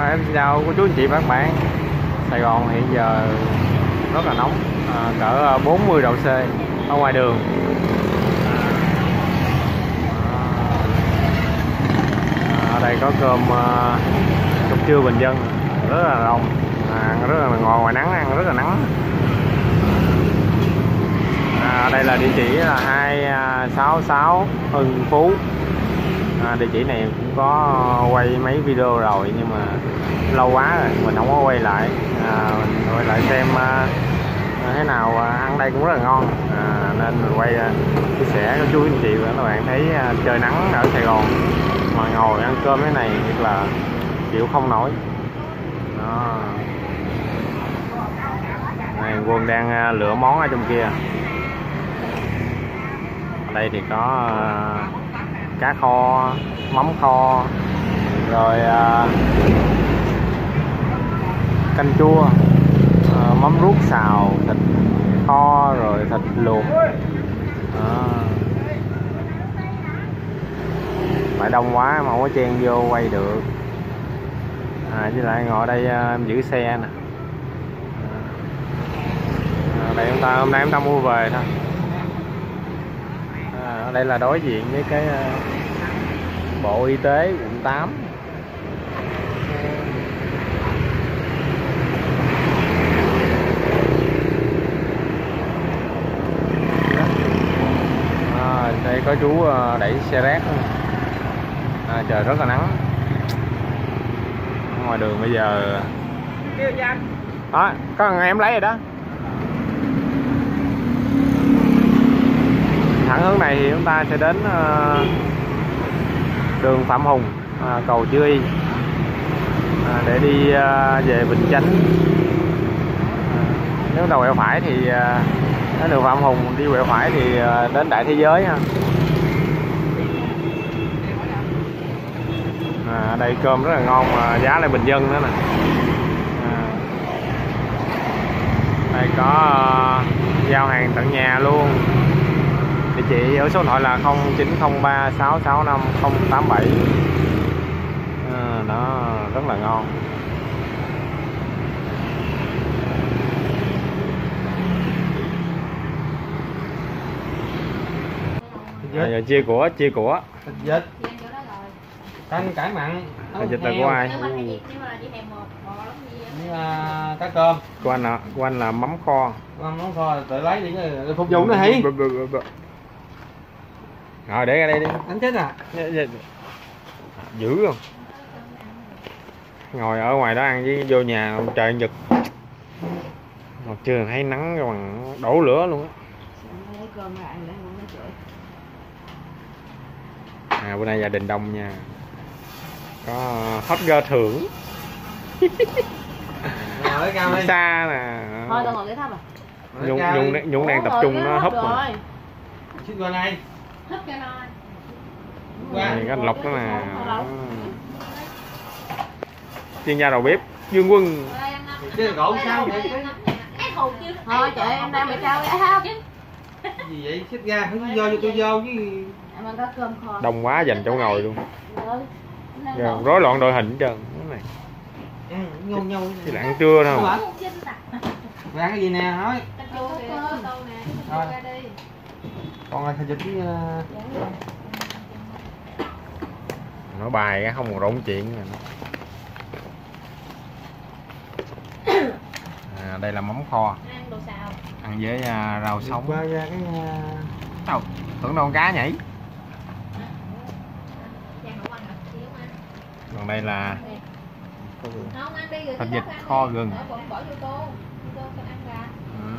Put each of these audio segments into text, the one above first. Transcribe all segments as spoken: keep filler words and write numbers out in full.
em xin chào cô chú anh chị và các bạn. Sài Gòn hiện giờ rất là nóng, à, cỡ bốn mươi độ C ở ngoài đường. À, ở đây có cơm uh, cơm trưa bình dân rất là đông, à, rất là ngồi ngoài nắng ăn rất là nắng. À, đây là địa chỉ là hai sáu sáu Hưng Phú. À, địa chỉ này cũng có quay mấy video rồi nhưng mà lâu quá rồi mình không có quay lại. À, mình quay lại xem uh, thế nào, uh, ăn đây cũng rất là ngon, à, nên mình quay uh, chia sẻ với chú anh chị và các bạn thấy uh, trời nắng ở Sài Gòn mà ngồi ăn cơm thế này thật là chịu không nổi. Đó. Này, Quân đang uh, lựa món ở trong kia. Ở đây thì có uh, cá kho, mắm kho, rồi uh, canh chua, uh, mắm ruốc xào, thịt kho, rồi thịt luộc. À. Phải đông quá mà không có chen vô quay được. À, với lại ngồi đây uh, em giữ xe nè. À, đây chúng ta hôm nay chúng ta mua về thôi. À, ở đây là đối diện với cái uh, Bộ Y tế quận tám. À, đây có chú đẩy xe rác. À, trời rất là nắng. Ở ngoài đường bây giờ đó, có thằng em lấy rồi đó. Thẳng hướng này thì chúng ta sẽ đến uh, đường Phạm Hùng, à, cầu Chữ Y, à, để đi à, về Bình Chánh. À, nếu đầu quẹo phải thì à, đến đường Phạm Hùng, đi quẹo phải thì à, đến Đại Thế Giới ha. À, đây cơm rất là ngon mà giá lại bình dân nữa nè. À, đây có à, giao hàng tận nhà luôn. Địa chỉ ở số điện thoại là không chín không ba sáu sáu năm không tám bảy. À, nó rất là ngon. À, giờ chia của chia của thịt vịt, canh cải mặn, thịt vịt là của ai? À, cá cơm của anh là của anh là mắm kho. mắm kho tự lấy đi để phục vụ nó hí. Rồi để ra đây đi. Đánh chết à? Dữ không? Ngồi ở ngoài đó ăn với vô nhà trời giật. Mà chưa thấy nắng rồi bằng đổ lửa luôn á. À, bữa nay gia đình đông nha. Có hot girl thưởng. Ngồi cao đi. Xa nè. Thôi tao ngồi cái thấp à. Nhung Nhung Nhung đang tập trung nó húp rồi. Xích qua đây. Húp cho nó. Này cái lọc đó nè. Chuyên gia đầu bếp Dương Quân. Chứ gỗ sao vậy? Thôi trời em đang bị cao cái thao chứ. Gì vậy? Xích ra không vô cho tôi vô chứ. Em ăn có cơm kho. Đông quá dành chỗ ngồi luôn. Rồi, rối loạn đội hình hết trơn cái này. Ăn nhau nhau. Chỉ là ăn trưa thôi. Mày ăn cái gì nè nói. Rồi. Còn là thịt vịt với Nói bài cái không còn rỗng chuyện rồi. À, đây là mắm kho. Ăn đồ xào. Ăn với uh, rau sống. qua ra cái Đâu, tưởng đâu con cá nhảy. Còn đây là thịt vịt kho gừng. À.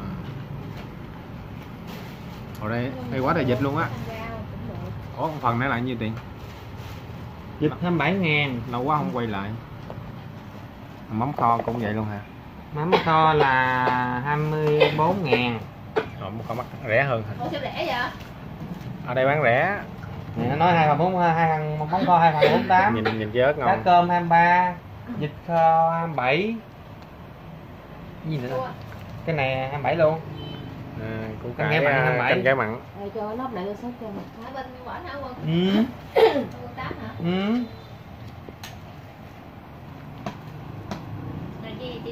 Ở đây hay quá trời vịt luôn á. Ủa con phần này là nhiêu tiền? vịt hai mươi bảy ngàn. Lâu quá không quay lại. Mắm kho cũng vậy luôn hả? Mắm kho là hai mươi bốn ngàn. Rồi mắm kho mắc rẻ hơn hả? Ủa sao rẻ vậy? Ở đây bán rẻ. Nó nói hai phần bốn hai thằng mắm kho hai phần bốn tám. Nhìn nhìn chứ ớt ngon. Cá cơm hai mươi ba, vịt kho hai mươi bảy. Cái gì nữa? Cái này hai mươi bảy luôn. À, củ Canh cải ghé mặn hai mươi bảy. canh ghé mặn. Rồi cho nắp lại lên sáu trăm. Ở bên quả hả Quân? Ừ. tám hả? Ừ.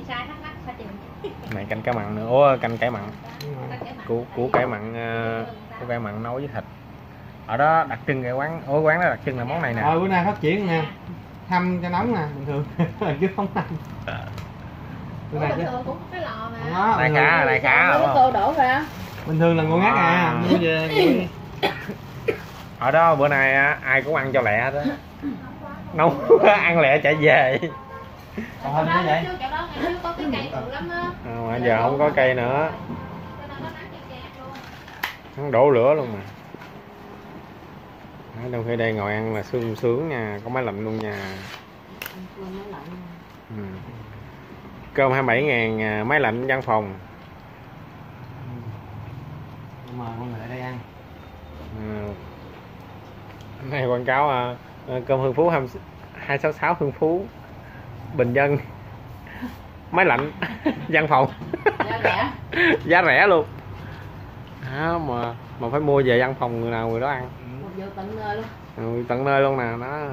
sai thắc mắc phải tìm. Này canh cá mặn nữa, ủa canh cải mặn, củ củ cải mặn, củ cải mặn nấu với thịt. Ở đó đặc trưng cái quán, ủa quán đó đặc trưng là món này nè. Rồi bữa nay phát triển nè, hâm cho nóng nè, bình thường chứ không hâm. Bữa nay chứ. Cũng có cái lò mà. Đó, Này khá, này khá đúng Cô không? đổ ra. bình thường là ngon ngát à. Mua về Ở đó bữa nay á, ai cũng ăn cho lẹ đó. Nấu ăn lẹ chạy về. còn hơn nữa vậy. Chỗ đó ngày trước có cái cây bự lắm á. À, mà giờ không có cây nữa. Hắn đổ lửa luôn mà. Đó, trong khi đây ngồi ăn là sướng sướng nha, có máy lạnh luôn nha. Ừ. Cơm hai mươi bảy ngàn, máy lạnh văn phòng. Mời mọi người ở đây ăn. À, này quảng cáo à, cơm Hưng Phú hai sáu sáu Hưng Phú bình dân, máy lạnh văn phòng, Giá rẻ. giá rẻ luôn. Đó, mà mà phải mua về văn phòng người nào người đó ăn. Một giờ tận nơi luôn. Ừ, tận nơi luôn nè đó.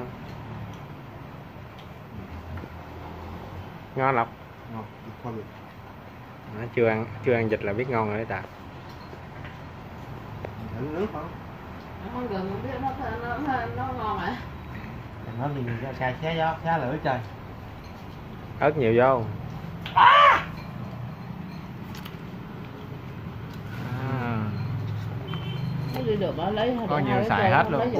Ngon lắm. Ngon. Đó, chưa ăn chưa ăn vịt là biết ngon rồi đấy ta. Nước không? Nó gần không biết nó nó nó, nó ngon à. Nó liền ra cài xé gió, xé lửa trời. Ớt nhiều vô. À. À. Nó đi được nó lấy Có nhiều xài hết luôn.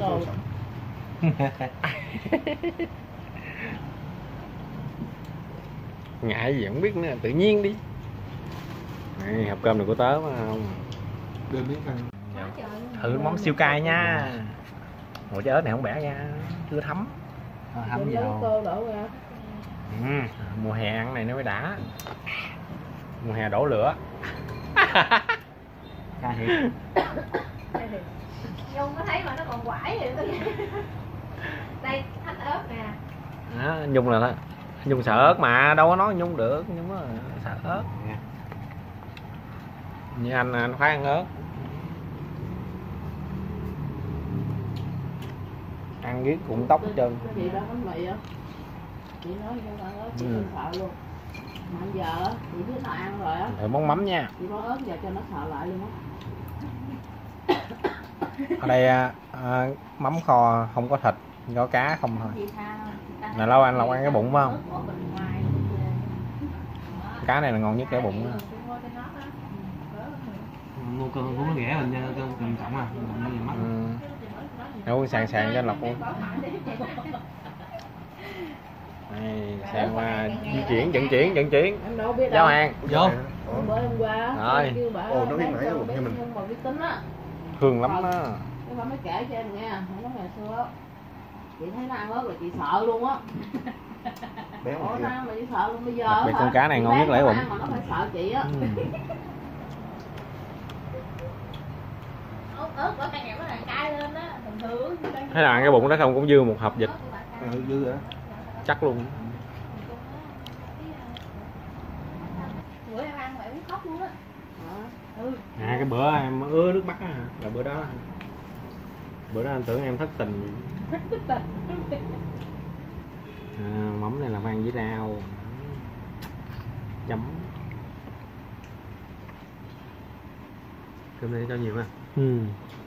Ngại gì không biết nữa, tự nhiên đi. Này, hộp cơm này của tớ mà không. Đưa miếng ăn. Thử món siêu cay nha. Ủa trái ớt này không bẻ nha, chưa thấm. À, hâm vào. Ừ, mùa hè ăn này nó mới đã. Mùa hè đổ lửa. Cay thiệt. Nhung có thấy mà nó còn quải vậy tôi. Đây thánh ớt nè. Đó, Nhung là đó. Nhung sợ ớt mà đâu có nói Nhung được, Nhung đó sợ ớt. Như anh anh khoái ăn ớt. Ăn riết cũng tóc hết trơn. Chị đó bánh mì á. Chị nói cho ăn ớt chị Ừ. không sợ luôn. Mà giờ chị biết nào ăn rồi á. Thử món mắm nha. Chị có ớt giờ cho nó sợ lại luôn á. Ở đây à, mắm kho không có thịt, có cá không thôi. Là lâu anh Lộc ăn cái bụng phải không? Cá này là ngon nhất cái bụng đó. Mua cơm cũng nó rẻ mình cơm cầm trọng à. Mắc. Ừ. Nấu sàn sàn cho anh Lộc luôn. Này, sang qua di chuyển, vận chuyển, vận chuyển. Em đâu biết Giao đâu. hàng. Vô. Bữa hôm qua Rồi. kêu bà Ồ, nó biết mãi rồi, biết mình. nhưng mà biết tính á. Hương lắm đó. Cái bà mới kể cho em nghe, nó nói ngày xưa á. Chị thấy nó ăn ớt là chị sợ luôn á. Béo Ủa mà sao mà chị sợ luôn bây giờ? Đặc biệt hả? con cá này Chị ngon nhất là cái bán bụng. nó ăn mà nó phải sợ chị á. Ừ. Ớt ớt ở cây nghèo nó là cay lên á, bình thường. Thế là ăn cái bụng đó không cũng dư một hộp vịt Ừ, dư rồi. chắc luôn. Bữa em ăn mà em khóc luôn á. Ừ. À cái bữa em ứa nước mắt á hả? Là bữa đó. Bữa đó anh tưởng em thất tình. À, mắm này là ăn với rau. Chấm. Cơm này cho nhiều ha. Ừ.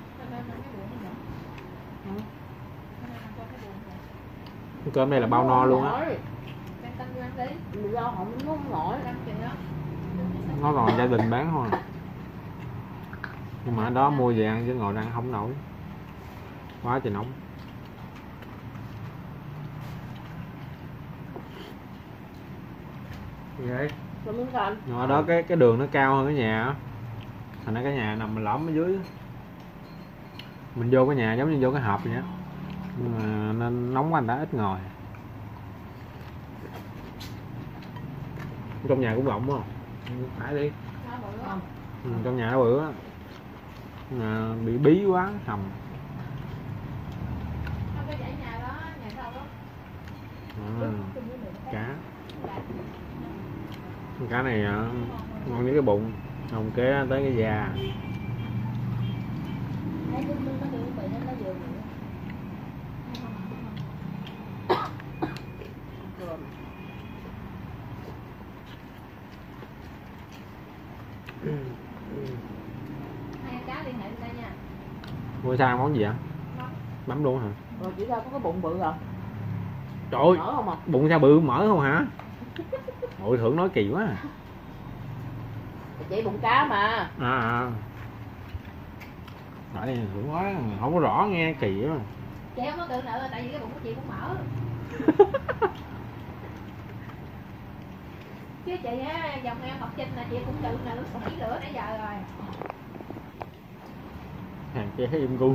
Cái cơm này là bao no luôn á. Do họ muốn không nổi. Nó còn gia đình bán thôi. Nhưng mà ở đó mua về ăn chứ ngồi ăn không nổi. Quá trời nóng. Vậy. Nhưng ở đó cái cái đường nó cao hơn cái nhà á. Thành ra cái nhà nằm mình lõm ở dưới. Mình vô cái nhà giống như vô cái hộp vậy á. Nhưng mà nên nóng quá anh đã ít ngồi. Trong nhà cũng rộng không? Phải đi. Ừ, trong nhà nó bự á. À, bị bí quá hầm. À, cá. Cá này à, ngon với cái bụng, không kế tới cái da. Mua sang món gì ạ? Bấm luôn hả? Rồi chỉ ra có cái bụng bự rồi. Trời ơi, Mở không à? bụng sao bự mở không hả? Hội thưởng nói kỳ quá. Chị bụng cá mà. À à. Tại thưởng quá, không có rõ nghe kỳ quá. Chị không có tự nợ tại vì cái bụng của chị cũng mở. Chứ chị á, dòng em học sinh là chị cũng tự nợ sảy lửa nãy giờ rồi. Hàng chế im gu.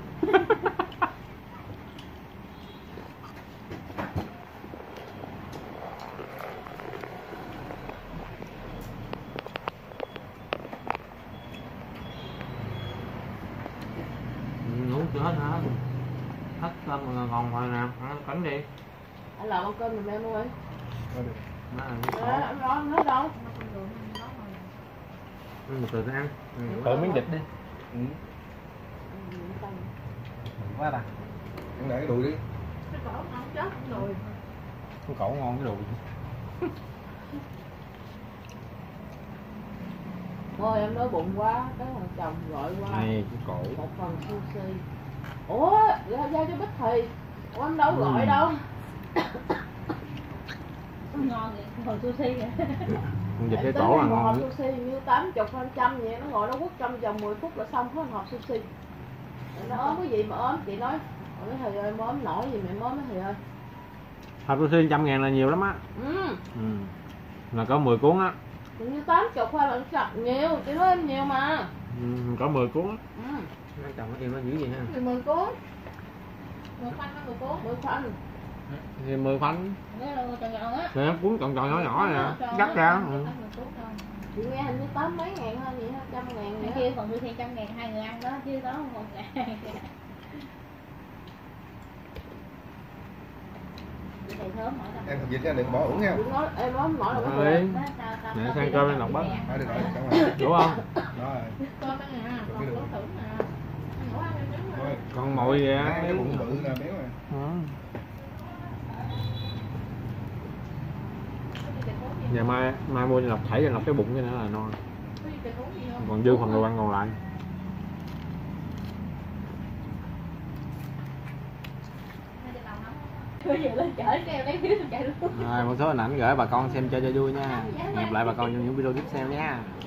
Uống chưa hết hả? Hết cơm còn còn ngoài nè, ăn cánh đi. Anh làm con cơm giùm em luôn đi. Má ăn Đó, anh lo anh hết đâu. ăn từ từ ăn. Tự miếng vịt đi. Ừ. Quá ta. Ăn để cái đùi đi. Cái cổ không chết cũng đùi. Cái cổ ngon cái đùi. Thôi em nói bụng quá, cái thằng chồng gọi qua. Này cái cổ. Một phần sushi. Ủa, giao giao cho Bích thì. Ủa em đâu Ừ. gọi đâu. Ngon vậy, hồi sushi vậy. Con vịt Em cái tính cổ là một hộp ngon. sushi như tám mươi phần trăm vậy, nó ngồi nó quất trong vòng mười phút là xong hết hộp sushi. Nó ốm cái gì mà ốm, chị nói mấy thầy ơi, em ốm nổi gì mà em ốm mấy thầy ơi. Hộp sushi trăm ngàn là nhiều lắm á. Ừ, Ừ. Là có mười cuốn á. hình như tám mươi hay là sạch nhiều, chị nói em nhiều mà. Ừ, có mười cuốn á. Ừ, Nó chồng nó yêu nó dữ vậy ha. thì mười cuốn, Mười khoanh nó mười cuốn. mười khoanh. Thì mười khoanh. Cái là tròn tròn á. Nè, cuốn tròn tròn nhỏ nhỏ nè, Tròn cắt á, ra. mười Ừ. cuốn thôi. Chị nghe hình như tám mấy ngàn hơn vậy, hai trăm ngàn Cái vậy. kia còn sushi trăm ngàn hai người ăn đó chứ đó một ngàn. Thầy thớm mở ra. Em thịt vịt ra đừng bỏ uổng nha. Chị nói em ốm nổi là Rồi. cái gì? Nè, sang cơm lên lọc bớt. Thôi được rồi, xong rồi. Đúng không? Đó rồi. Cơm ăn nè, còn có thử nè. Nấu ăn em nếm Thôi. nè. Còn mồi vậy á. Cái bụng bự là béo rồi. Ừ. Giờ mai mai mua lọc thảy lọc cái bụng cho nữa là ngon. Có gì tình huống gì không? Còn dư phần đồ ăn còn lại. Bây giờ lên chở kêu lấy phiếu chạy luôn. Rồi một số hình ảnh gửi bà con xem cho cho vui nha. Hẹn gặp lại bà con trong những video tiếp theo nha.